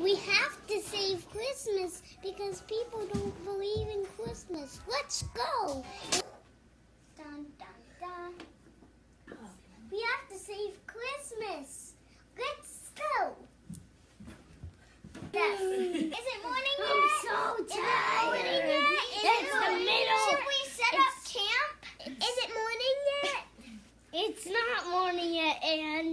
We have to save Christmas because people don't believe in Christmas. Let's go. Dun, dun, dun. We have to save Christmas. Let's go. Yes. Is it morning yet? I'm so tired. Is it morning yet? It's the middle. Should we set up camp? Is it morning yet? It's not morning yet, and